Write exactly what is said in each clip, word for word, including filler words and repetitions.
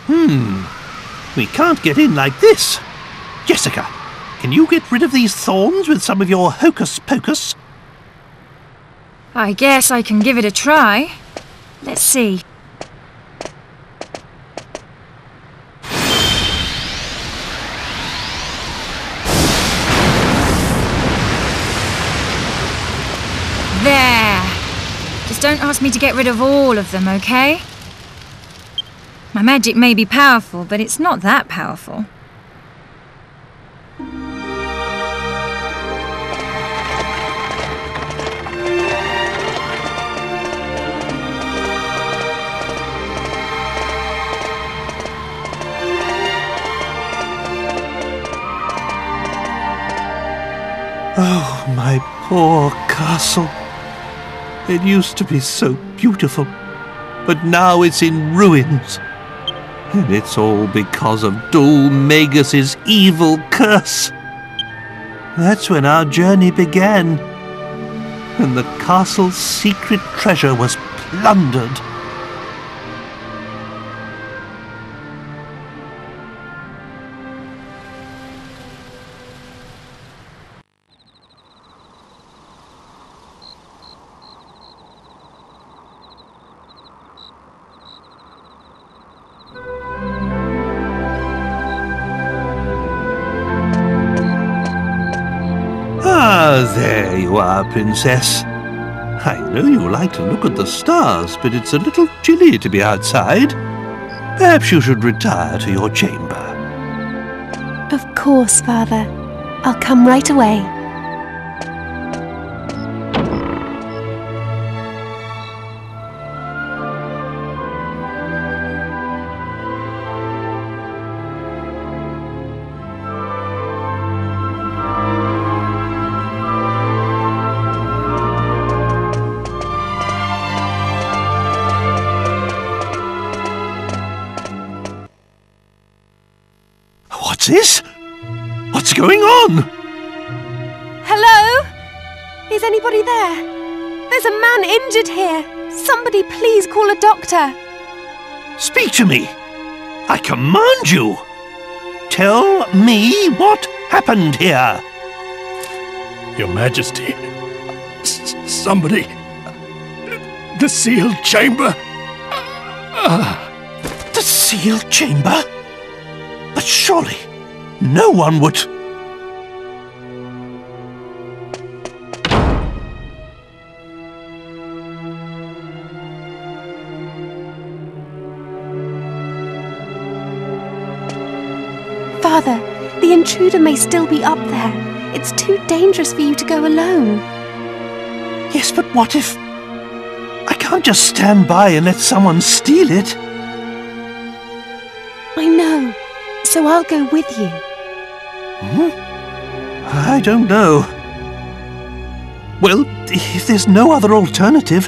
Hmm. We can't get in like this. Jessica, can you get rid of these thorns with some of your hocus-pocus? I guess I can give it a try. Let's see. There! Just don't ask me to get rid of all of them, okay? My magic may be powerful, but it's not that powerful. Oh, my poor castle. It used to be so beautiful, but now it's in ruins. And it's all because of Dol Magus's evil curse. That's when our journey began, and the castle's secret treasure was plundered. Ah, there you are, Princess. I know you like to look at the stars, but it's a little chilly to be outside. Perhaps you should retire to your chamber. Of course, Father. I'll come right away. What's this? What's going on? Hello? Is anybody there? There's a man injured here. Somebody please call a doctor. Speak to me. I command you. Tell me what happened here. Your Majesty, S somebody... The sealed chamber... The sealed chamber? But surely, no one would... Father, the intruder may still be up there. It's too dangerous for you to go alone. Yes, but what if... I can't just stand by and let someone steal it. I know. So I'll go with you. Hmm? I don't know. Well, if there's no other alternative...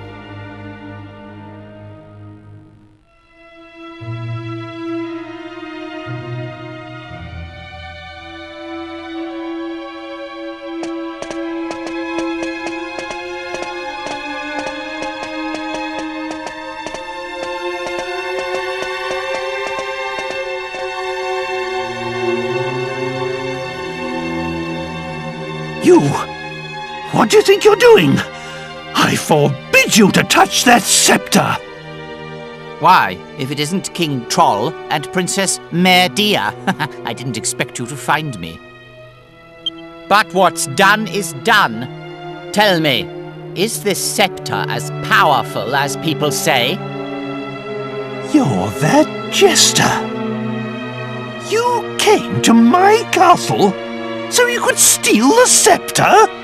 You! What do you think you're doing? I forbid you to touch that scepter! Why, if it isn't King Troll and Princess Merdia, I didn't expect you to find me. But what's done is done. Tell me, is this scepter as powerful as people say? You're that jester! You came to my castle so you could steal the scepter?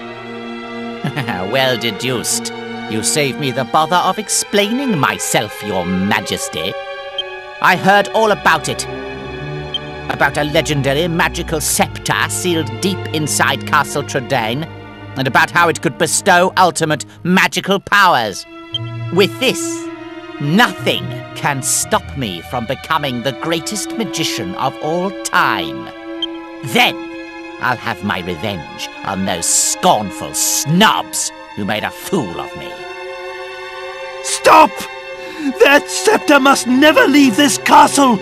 Well deduced. You saved me the bother of explaining myself, Your Majesty. I heard all about it. About a legendary magical scepter sealed deep inside Castle Tradain, and about how it could bestow ultimate magical powers. With this, nothing can stop me from becoming the greatest magician of all time. Then, I'll have my revenge on those scornful snobs who made a fool of me. Stop! That scepter must never leave this castle!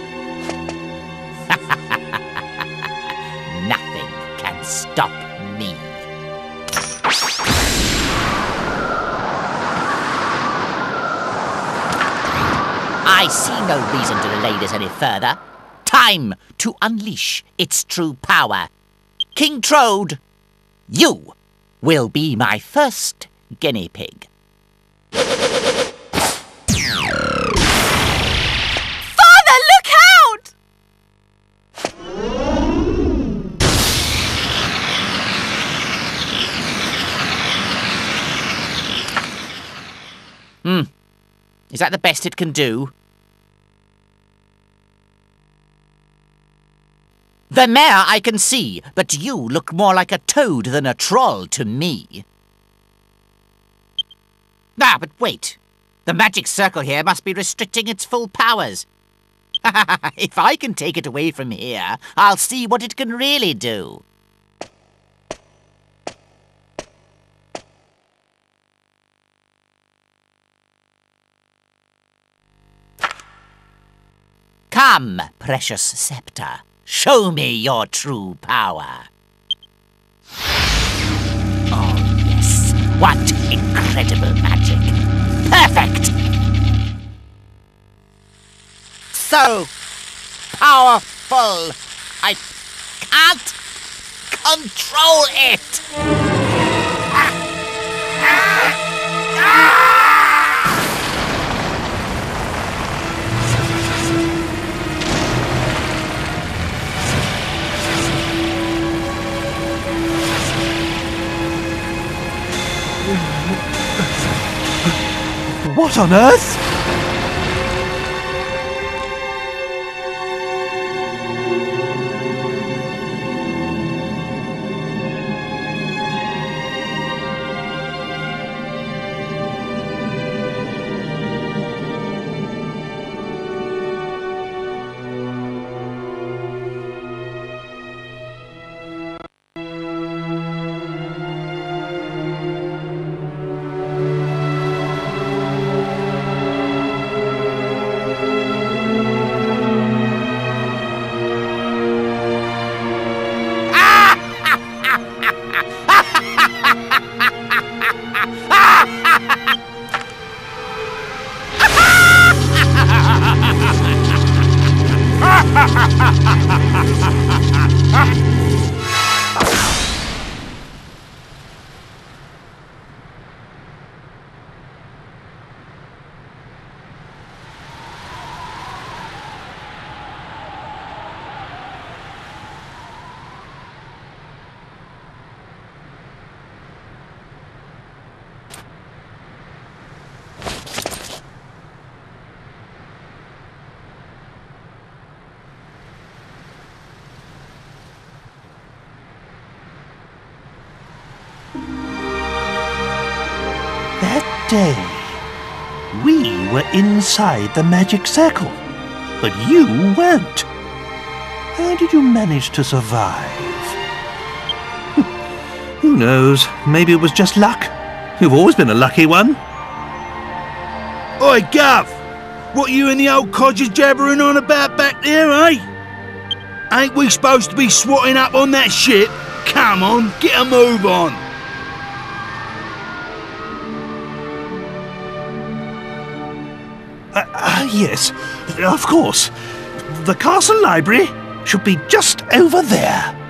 Nothing can stop me. I see no reason to delay this any further. Time to unleash its true power. King Trode, you will be my first guinea pig. Father, look out! Hmm. Is that the best it can do? The mare I can see, but you look more like a toad than a troll to me. Ah, but wait. The magic circle here must be restricting its full powers. If I can take it away from here, I'll see what it can really do. Come, precious scepter. Show me your true power. Oh, yes. What incredible magic. Perfect! So powerful. I can't control it. Ah! Ah! Ah! What on earth? That day, we were inside the magic circle, but you weren't. How did you manage to survive? Who knows? Maybe it was just luck. You've always been a lucky one. Oi, Gav! What you and the old codger jabbering on about back there, eh? Ain't we supposed to be swatting up on that ship? Come on, get a move on! Uh, uh, yes, of course. The castle library should be just over there.